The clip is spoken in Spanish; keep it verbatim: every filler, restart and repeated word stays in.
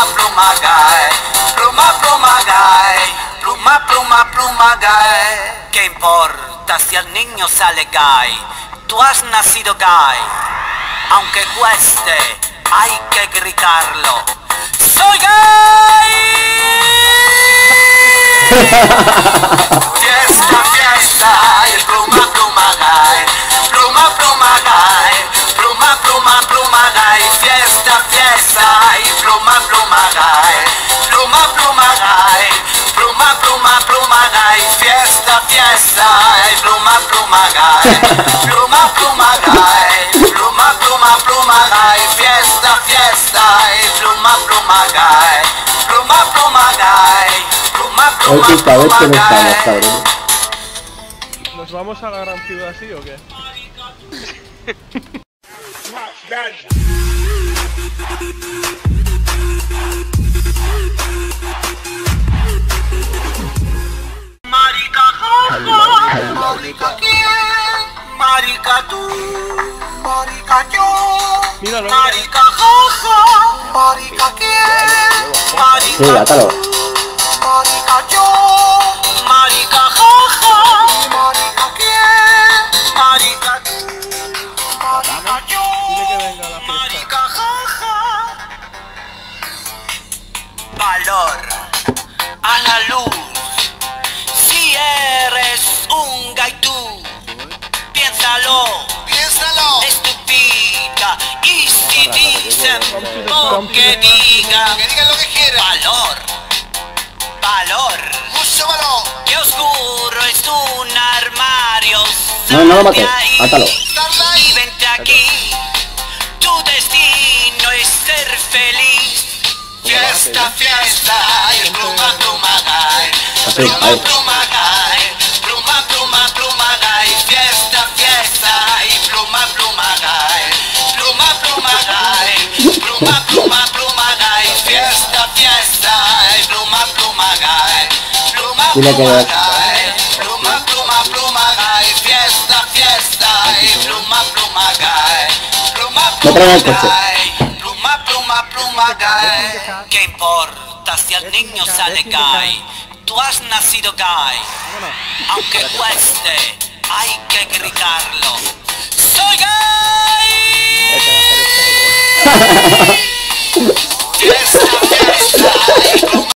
pluma, pluma, gay. Pluma, pluma, gay. Pluma, pluma, pluma, gay. ¿Qué importa si el niño sale gay? Tú has nacido gay. Aunque cueste, hay que gritarlo. ¡Soy gay! Fiesta, fiesta, y pluma, pluma, gay. Pluma, pluma, gay. Pluma, pluma, pluma, gay. Fiesta, fiesta, y pluma, pluma, gay. Pluma, pluma, gay. Pluma, pluma, pluma, gay. Fiesta, fiesta, y pluma, pluma, gay. Pluma, pluma, gay. Pluma, pluma, pluma, gay. Fiesta, fiesta, y pluma, pluma, gay. Pluma, pluma, gay. Pluma, pluma, pluma, gay. ¿Nos vamos a la gran ciudad así o qué? Marica, marica, ¿quién? Marica, tú. Marica, yo. Míralo. Marica, jaja. Marica, ¿quién? Marica, Sí, atalo. marica, yo. Marica, jaja. Marica, ¿quién? Marica, tú. Marica, yo. Dile que venga a la fiesta. Marica, jaja. Valor a la luz. Si eres un gaitú, piénsalo, piénsalo, estúpida. Y si dicen, o que digan, que digan lo que quieran. Valor, valor, mucho valor. Que oscuro es un armario. No, no lo mates, Sal de ahí, átalo. Y vente aquí. Tu destino es ser feliz. Fiesta, fiesta, y pluma, pluma, gay. Así, Pluma, ahí. pluma, gay. Pluma, pluma, pluma, gay. Fiesta, fiesta, y pluma, pluma, gay. Pluma, pluma, gay. Pluma, pluma, pluma, gay. Fiesta, fiesta, y pluma, pluma, gay. Pluma, Dile que pluma, veas. gay. Pluma, pluma, pluma, gay. Fiesta, fiesta, y pluma, pluma, gay. Pluma, No traigan pluma, el coche. gay. Pluma, pluma, pluma, gay. ¿Qué importa si el niño sale gay? Tú has nacido gay. Aunque cueste, hay que gritarlo. ¡Soy gay! Fiesta, fiesta, y pluma,